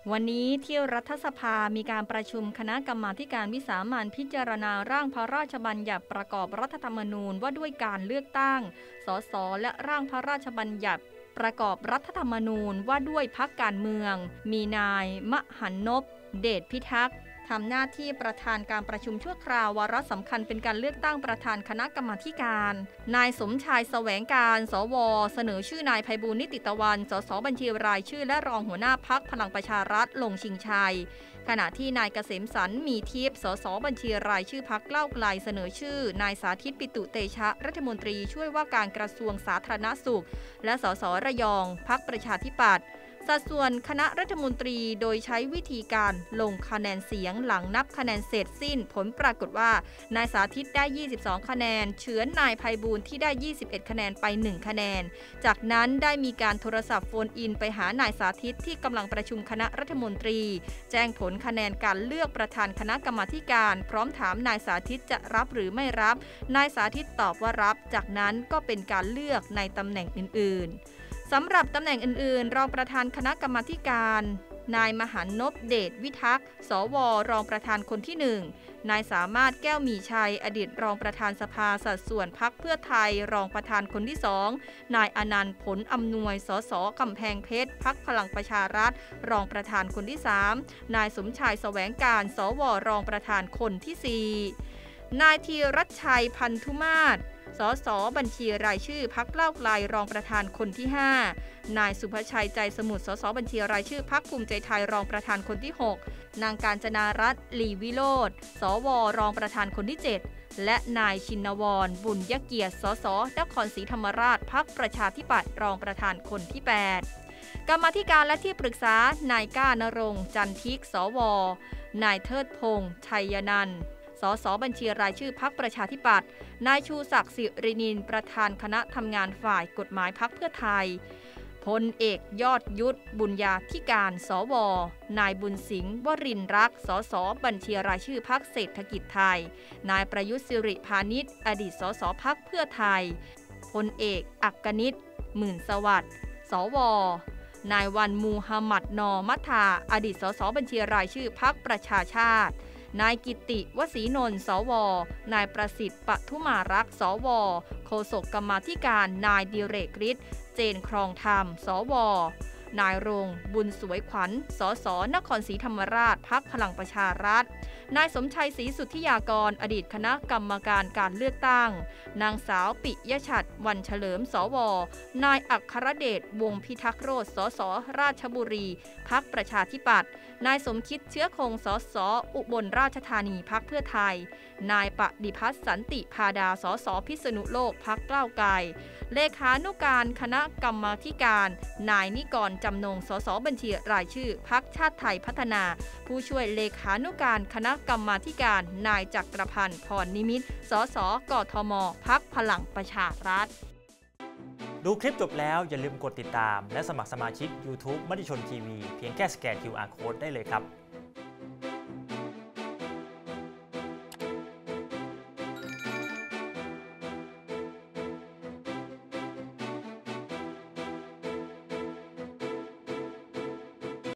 วันนี้ที่รัฐสภามีการประชุมคณะกรรมาการวิสามัญพิจารณาร่างพระราชบัญญัติประกอบรัฐธรรมนูญว่าด้วยการเลือกตั้งสสและร่างพระราชบัญญัติประกอบรัฐธรรมนูญว่าด้วยพรรคการเมืองมีนายมหันนพเดชพิทักษ์ทำหน้าที่ประธานการประชุมชั่วคราววาระสำคัญเป็นการเลือกตั้งประธานคณะกรรมาการนายสมชายแสวงการสวเสนอชื่อนายไพบูลย์นิติตะวันสสบัญชีรายชื่อและรองหัวหน้าพรรคพลังประชารัฐลงชิงชัยขณะที่นายเกษมสรรมีทิพย์สสบัญชีรายชื่อพรรคก้าวไกลเสนอชื่อนายสาธิตปิตุเตชะรัฐมนตรีช่วยว่าการกระทรวงสาธารณสุขและสสระยองพรรคประชาธิปัตย์สัดส่วนคณะรัฐมนตรีโดยใช้วิธีการลงคะแนนเสียงหลังนับคะแนนเสร็จสิ้นผลปรากฏว่านายสาธิตได้22คะแนนเฉือนนายไพบูลย์ที่ได้21คะแนนไป1คะแนนจากนั้นได้มีการโทรศัพท์โฟนอินไปหานายสาธิตที่กำลังประชุมคณะรัฐมนตรีแจ้งผลคะแนนการเลือกประธานคณะกรรมาการพร้อมถามนายสาธิตจะรับหรือไม่รับนายสาธิตตอบว่ารับจากนั้นก็เป็นการเลือกในตำแหน่งอื่นๆสำหรับตำแหน่งอื่นๆรองประธานคณะกรรมาการนายมหันนพเดชวิทักษ์สวรองประธานคนที่1นายสามารถแก้วมีชัยอดีตรองประธานสภาสัดส่วนพรรคเพื่อไทยรองประธานคนที่2นายอนันต์ผลอำนวยสสกำแพงเพชรพรรคพลังประชารัฐรองประธานคนที่3นายสมชายแสวงการสวรองประธานคนที่4นายธีรชัยพันธุมาศสสบัญชีรายชื่อพรรคก้าวไกลรองประธานคนที่5นายสุภชัยใจสมุทรสสบัญชีรายชื่อพรรคภูมิใจไทยรองประธานคนที่6นางกาญจนารัตน์ลีวิโรจน์สวรองประธานคนที่7และนายชินวรบุญยเกียรติสสนครศรีธรรมราชพรรคประชาธิปัตย์รองประธานคนที่8กรรมาธิการและที่ปรึกษานายก้านรงค์จันทิกสวนายเทิดพงษ์ชัยนันท์สสบัญชีรายชื่อพรรคประชาธิปัตย์นายชูศักดิ์สิรินินประธานคณะทำงานฝ่ายกฎหมายพรรคเพื่อไทยพลเอกยอดยุทธบุญญาธิการสวนายบุญสิงห์วรินทร์รักสสบัญชีรายชื่อพรรคเศรษฐกิจไทยนายประยุทธ์สิริพานิชอดีตสสพรรคเพื่อไทยพลเอกอักนิษฐ์หมื่นสวัสดิ์สวนายวันมูฮัมหมัดนอมัทธาอดีตสสบัญชีรายชื่อพรรคประชาชาตินายกิติวสีนนท์สวนายประสิทธิ์ปทุมารักษ์สวโฆษกกรรมาธิการนายดิเรกฤทธิ์เจนครองธรรมสวนายรงค์บุญสวยขวัญสสนครศรีธรรมราชพรรคพลังประชารัฐนายสมชัยศรีสุทธิยากรอดีตคณะกรรมการการเลือกตั้งนางสาวปิยชัดวันเฉลิมสวนายอัครเดชวงศ์พิทักษ์โรจน์สสราชบุรีพรรคประชาธิปัตย์นายสมคิดเชื้อคงสสอุบลราชธานีพรรคเพื่อไทยนายปฏิพัฒน์สันติพาดาสสพิษณุโลกพรรคก้าวไกลเลขานุการคณะกรรมาธิการนายนิกรจำนงสสบัญชีรายชื่อพรรคชาติไทยพัฒนาผู้ช่วยเลขานุการคณะกรรมาธิการนายจักรพันธ์พรนิมิตรสสกทมพรรคพลังประชารัฐดูคลิปจบแล้วอย่าลืมกดติดตามและสมัครสมาชิก YouTube มติชนทีวีเพียงแค่สแกน QR Code ได้เลยครับ